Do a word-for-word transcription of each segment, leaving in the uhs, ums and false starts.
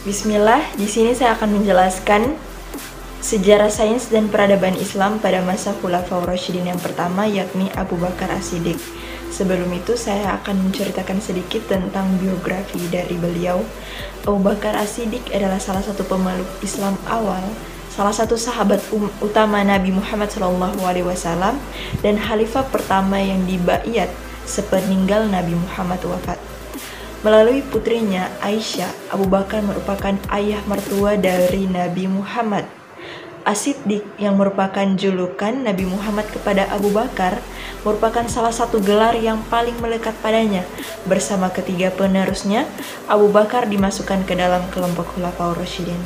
Bismillah, di sini saya akan menjelaskan sejarah sains dan peradaban Islam pada masa Khulafaur Rasyidin yang pertama, yakni Abu Bakar As-Siddiq. Sebelum itu, saya akan menceritakan sedikit tentang biografi dari beliau. Abu Bakar As-Siddiq adalah salah satu pemeluk Islam awal, salah satu sahabat um, utama Nabi Muhammad shallallahu alaihi wasallam, dan khalifah pertama yang dibaiat sepeninggal Nabi Muhammad wafat. Melalui putrinya Aisyah, Abu Bakar merupakan ayah mertua dari Nabi Muhammad. As-Siddiq yang merupakan julukan Nabi Muhammad kepada Abu Bakar merupakan salah satu gelar yang paling melekat padanya. Bersama ketiga penerusnya, Abu Bakar dimasukkan ke dalam kelompok Khulafaur Rasyidin.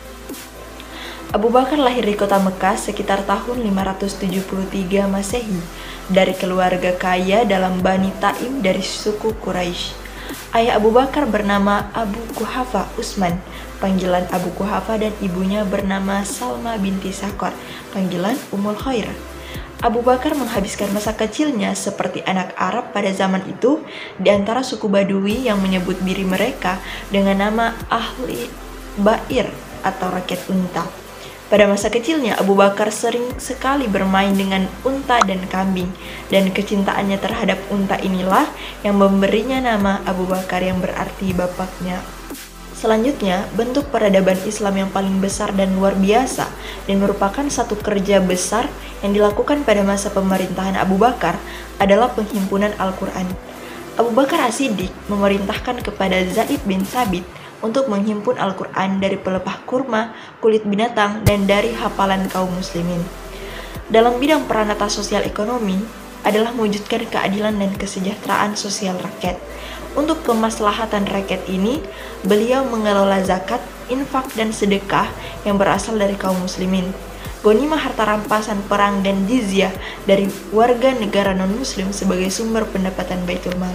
Abu Bakar lahir di kota Mekah sekitar tahun lima ratus tujuh puluh tiga Masehi dari keluarga kaya dalam Bani Taim dari suku Quraisy. Ayah Abu Bakar bernama Abu Quhafa Utsman, panggilan Abu Quhafa, dan ibunya bernama Salma binti Sakor, panggilan Ummul Khair. Abu Bakar menghabiskan masa kecilnya seperti anak Arab pada zaman itu di antara suku Badui yang menyebut diri mereka dengan nama Ahli Ba'ir atau rakyat unta. Pada masa kecilnya, Abu Bakar sering sekali bermain dengan unta dan kambing, dan kecintaannya terhadap unta inilah yang memberinya nama Abu Bakar yang berarti bapaknya. Selanjutnya, bentuk peradaban Islam yang paling besar dan luar biasa dan merupakan satu kerja besar yang dilakukan pada masa pemerintahan Abu Bakar adalah penghimpunan Al-Quran. Abu Bakar As-Siddiq memerintahkan kepada Zaid bin Thabit untuk menghimpun Al-Quran dari pelepah kurma, kulit binatang, dan dari hafalan kaum muslimin. Dalam bidang peranata sosial ekonomi adalah mewujudkan keadilan dan kesejahteraan sosial rakyat. Untuk kemaslahatan rakyat ini, beliau mengelola zakat, infak, dan sedekah yang berasal dari kaum muslimin, ghanimah harta rampasan perang, dan jizyah dari warga negara non-muslim sebagai sumber pendapatan Baitul Mal.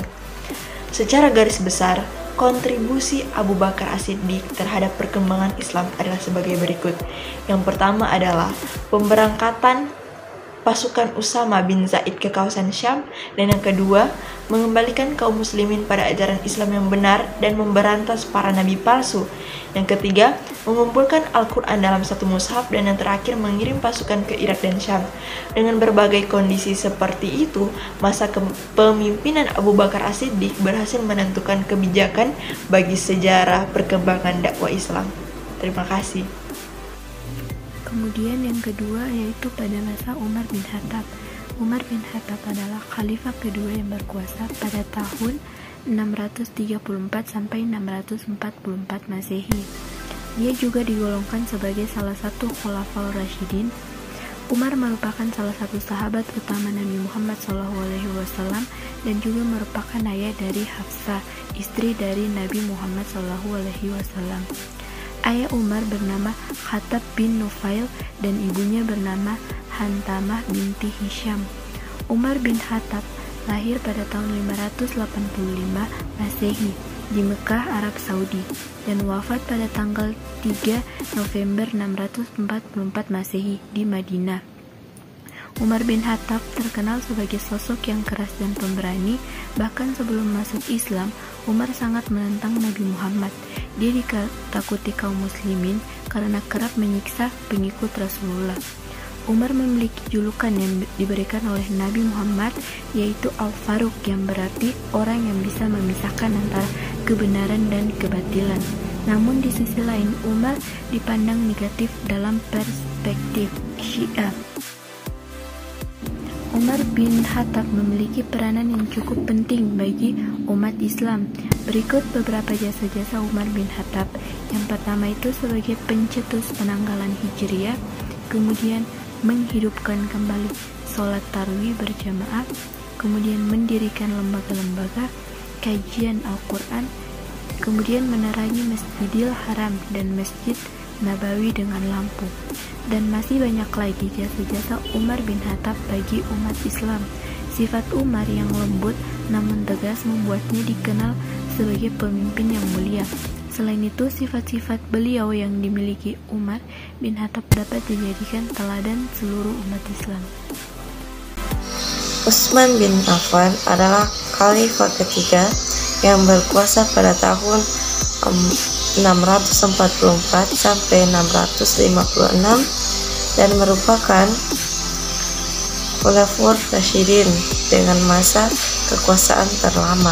Secara garis besar, kontribusi Abu Bakar As-Siddiq terhadap perkembangan Islam adalah sebagai berikut. Yang pertama adalah pemberangkatan pasukan Usama bin Zaid ke kawasan Syam, dan yang kedua, mengembalikan kaum muslimin pada ajaran Islam yang benar dan memberantas para nabi palsu. Yang ketiga, mengumpulkan Al-Quran dalam satu mushaf, dan yang terakhir, mengirim pasukan ke Irak dan Syam. Dengan berbagai kondisi seperti itu, masa kepemimpinan Abu Bakar As-Siddiq berhasil menentukan kebijakan bagi sejarah perkembangan dakwah Islam. Terima kasih. Kemudian yang kedua yaitu pada masa Umar bin Khattab. Umar bin Khattab adalah khalifah kedua yang berkuasa pada tahun enam ratus tiga puluh empat sampai enam ratus empat puluh empat Masehi. Dia juga digolongkan sebagai salah satu Khulafaur Rasyidin. Umar merupakan salah satu sahabat utama Nabi Muhammad shallallahu alaihi wasallam dan juga merupakan ayah dari Hafsah, istri dari Nabi Muhammad shallallahu alaihi wasallam. Ayah Umar bernama Khattab bin Nufail dan ibunya bernama Hantamah binti Hisham. Umar bin Khattab lahir pada tahun lima ratus delapan puluh lima Masehi di Mekah, Arab Saudi, dan wafat pada tanggal tiga November enam ratus empat puluh empat Masehi di Madinah. Umar bin Khattab terkenal sebagai sosok yang keras dan pemberani. Bahkan sebelum masuk Islam, Umar sangat menentang Nabi Muhammad. Dia ditakuti kaum muslimin karena kerap menyiksa pengikut Rasulullah. Umar memiliki julukan yang diberikan oleh Nabi Muhammad, yaitu Al-Faruq, yang berarti orang yang bisa memisahkan antara kebenaran dan kebatilan. Namun di sisi lain, Umar dipandang negatif dalam perspektif Syiah. Umar bin Khattab memiliki peranan yang cukup penting bagi umat Islam. Berikut beberapa jasa-jasa Umar bin Khattab. Yang pertama itu sebagai pencetus penanggalan Hijriah, kemudian menghidupkan kembali sholat tarawih berjamaah, kemudian mendirikan lembaga-lembaga kajian Al-Quran, kemudian menerangi Masjidil Haram dan Masjid Nabawi dengan lampu. Dan masih banyak lagi jasa-jasa Umar bin Khattab bagi umat Islam. Sifat Umar yang lembut namun tegas membuatnya dikenal sebagai pemimpin yang mulia. Selain itu, sifat-sifat beliau yang dimiliki Umar bin Khattab dapat dijadikan teladan seluruh umat Islam. Utsman bin Affan adalah khalifah ketiga yang berkuasa pada tahun um, enam ratus empat puluh empat sampai enam ratus lima puluh enam dan merupakan Khulafaur Rasyidin dengan masa kekuasaan terlama.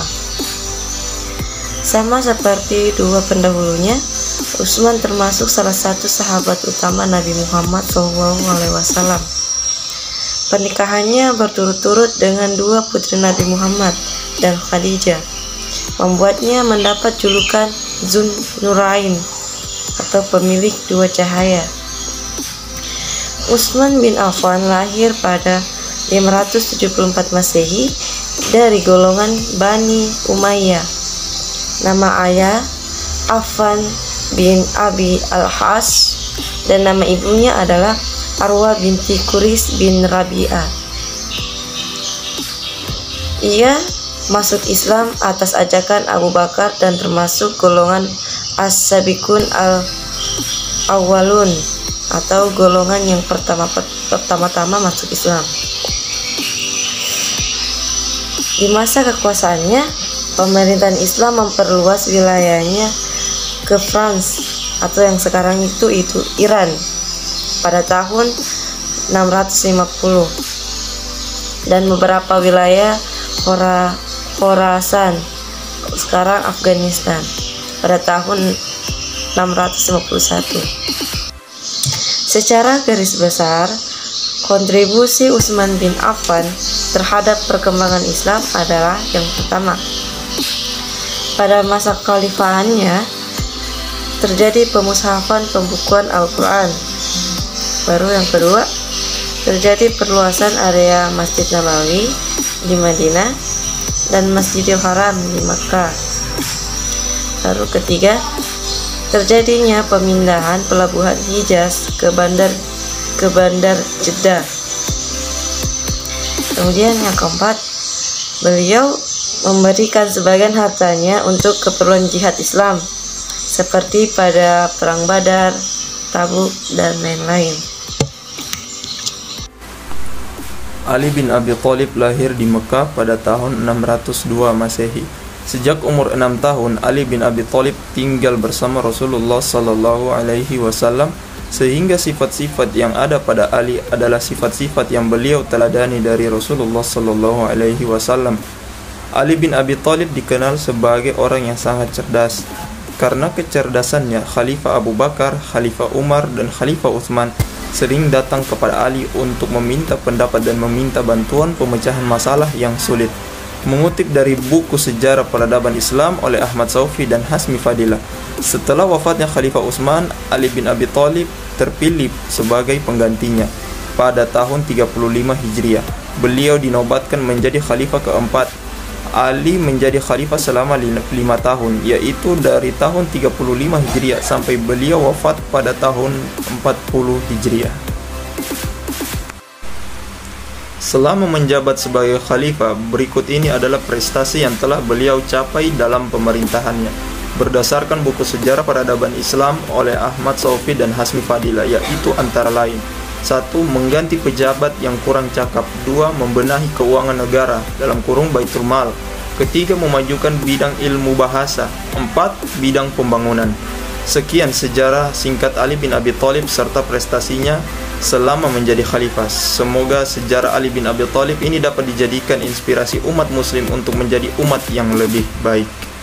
Sama seperti dua pendahulunya, Utsman termasuk salah satu sahabat utama Nabi Muhammad shallallahu alaihi wasallam. Pernikahannya berturut-turut dengan dua putri Nabi Muhammad dan Khadijah, membuatnya mendapat julukan Dzun Nurain atau pemilik dua cahaya. Utsman bin Affan lahir pada lima ratus tujuh puluh empat Masehi dari golongan Bani Umayyah. Nama ayah Affan bin Abi al-Has dan nama ibunya adalah Arwa binti Quris bin Rabi'ah. Ia masuk Islam atas ajakan Abu Bakar dan termasuk golongan As-Sabiqun al-Awwalun atau golongan yang pertama pertama-tama masuk Islam. Di masa kekuasaannya, pemerintahan Islam memperluas wilayahnya ke France atau yang sekarang itu itu Iran pada tahun enam ratus lima puluh dan beberapa wilayah Khorasan sekarang Afghanistan pada tahun enam ratus lima puluh satu. Secara garis besar, kontribusi Utsman bin Affan terhadap perkembangan Islam adalah yang pertama, pada masa kekhalifahannya terjadi pemushafan pembukuan Al-Quran. Baru yang kedua, terjadi perluasan area Masjid Nabawi di Madinah dan Masjidil Haram di Makkah. Baru ketiga, terjadinya pemindahan pelabuhan Hijaz ke bandar ke bandar Jeddah. Kemudian yang keempat, beliau memberikan sebagian hartanya untuk keperluan jihad Islam seperti pada perang Badar, Tabuk, dan lain-lain. Ali bin Abi Thalib lahir di Mekah pada tahun enam ratus dua Masehi. Sejak umur enam tahun, Ali bin Abi Thalib tinggal bersama Rasulullah Sallallahu Alaihi Wasallam, sehingga sifat-sifat yang ada pada Ali adalah sifat-sifat yang beliau teladani dari Rasulullah Sallallahu Alaihi Wasallam. Ali bin Abi Thalib dikenal sebagai orang yang sangat cerdas. Karena kecerdasannya, Khalifah Abu Bakar, Khalifah Umar, dan Khalifah Utsman sering datang kepada Ali untuk meminta pendapat dan meminta bantuan pemecahan masalah yang sulit. Mengutip dari buku Sejarah Peradaban Islam oleh Ahmad Saufi dan Hasmi Fadilah, setelah wafatnya Khalifah Utsman, Ali bin Abi Thalib terpilih sebagai penggantinya pada tahun tiga puluh lima Hijriah. Beliau dinobatkan menjadi khalifah keempat. Ali menjadi khalifah selama lima tahun, yaitu dari tahun tiga puluh lima Hijriah sampai beliau wafat pada tahun empat puluh Hijriah. Selama menjabat sebagai khalifah, berikut ini adalah prestasi yang telah beliau capai dalam pemerintahannya. Berdasarkan buku Sejarah Peradaban Islam oleh Ahmad Saufi dan Hasmi Fadilah, yaitu antara lain: satu. Mengganti pejabat yang kurang cakap. Dua. Membenahi keuangan negara dalam kurung Baitul Mal. Ketiga. Memajukan bidang ilmu bahasa. Empat. Bidang pembangunan. Sekian sejarah singkat Ali bin Abi Thalib serta prestasinya selama menjadi khalifah. Semoga sejarah Ali bin Abi Thalib ini dapat dijadikan inspirasi umat muslim untuk menjadi umat yang lebih baik.